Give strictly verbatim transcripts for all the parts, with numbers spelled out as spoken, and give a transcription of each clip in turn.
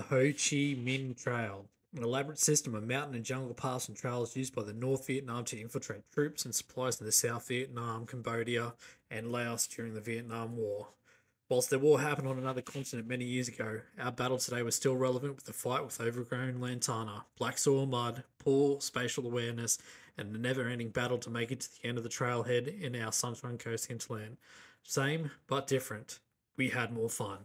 Ho Chi Minh Trail, an elaborate system of mountain and jungle paths and trails used by the North Vietnam to infiltrate troops and supplies in the South Vietnam, Cambodia, and Laos during the Vietnam War. Whilst the war happened on another continent many years ago, our battle today was still relevant with the fight with overgrown lantana, black soil mud, poor spatial awareness, and the never ending battle to make it to the end of the trailhead in our Sunshine Coast hinterland. Same, but different. We had more fun.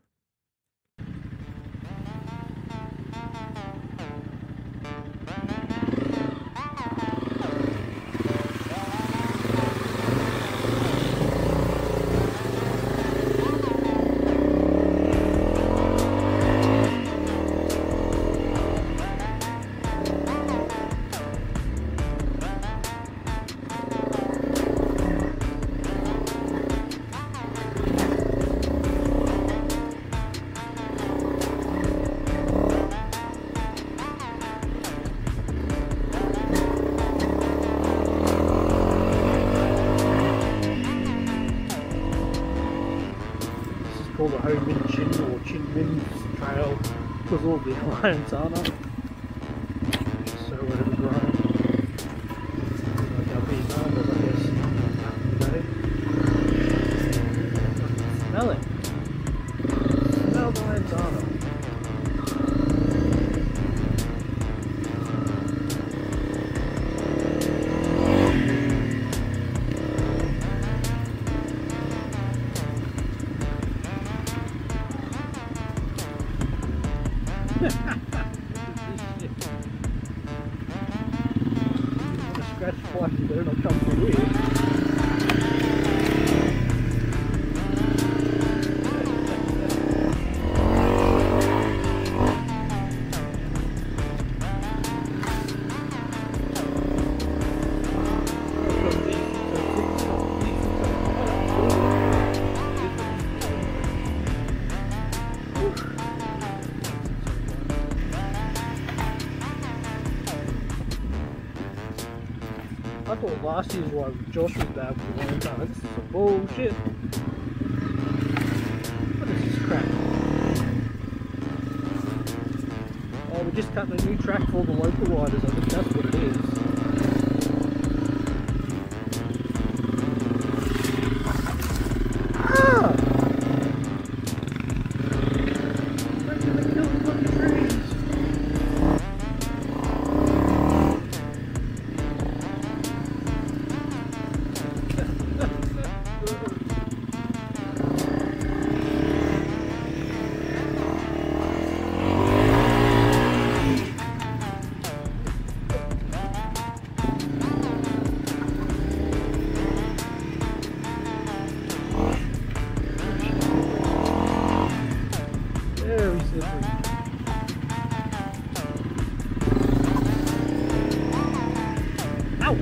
Called the Ho Minh Chin or Chin Min Trail because all the lantana. So whatever grown. Like our Vietnam was, I guess, back in the day. Smell it. Smell the lantana. Scratch twice, you better not come through here. I thought last year's one, Josh was bad for a long time. This is some bullshit. What is this crap? Oh, we're just cutting a new track for all the local riders. I think that's what it is. Ah! They're gonna kill the bloody trees. Very slippery. Ow!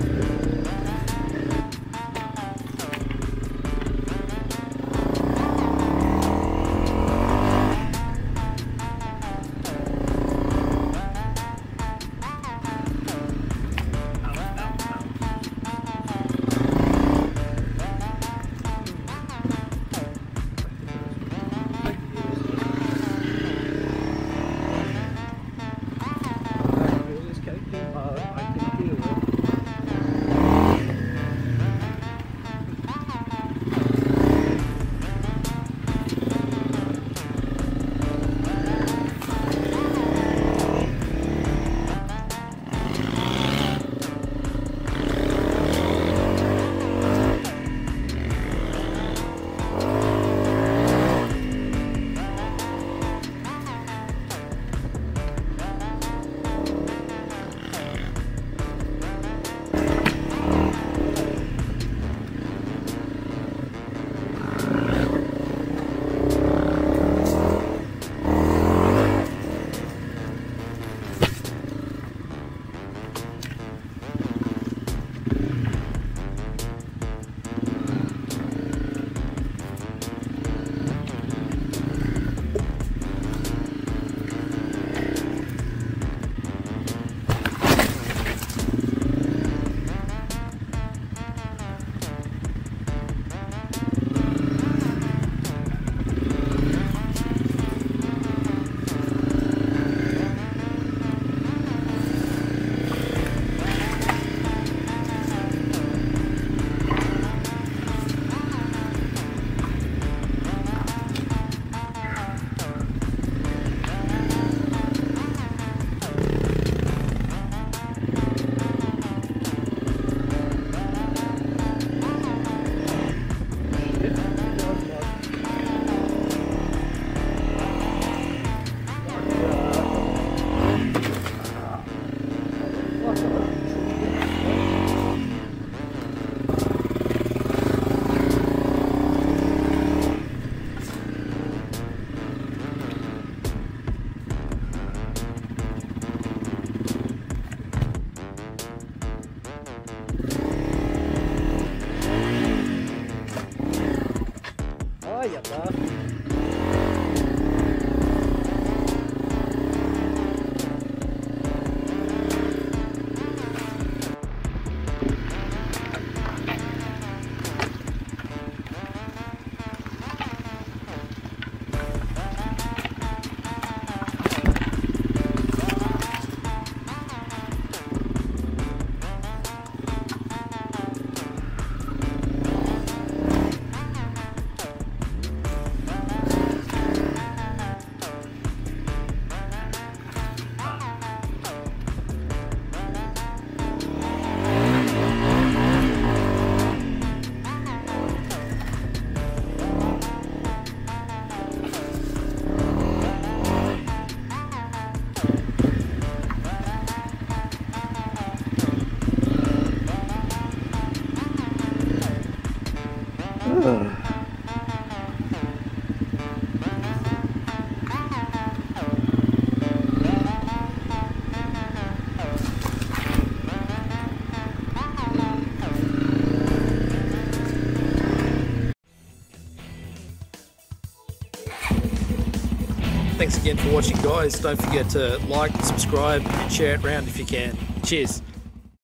Way up there. Thanks again for watching, guys. Don't forget to like, subscribe, and share it around if you can. Cheers.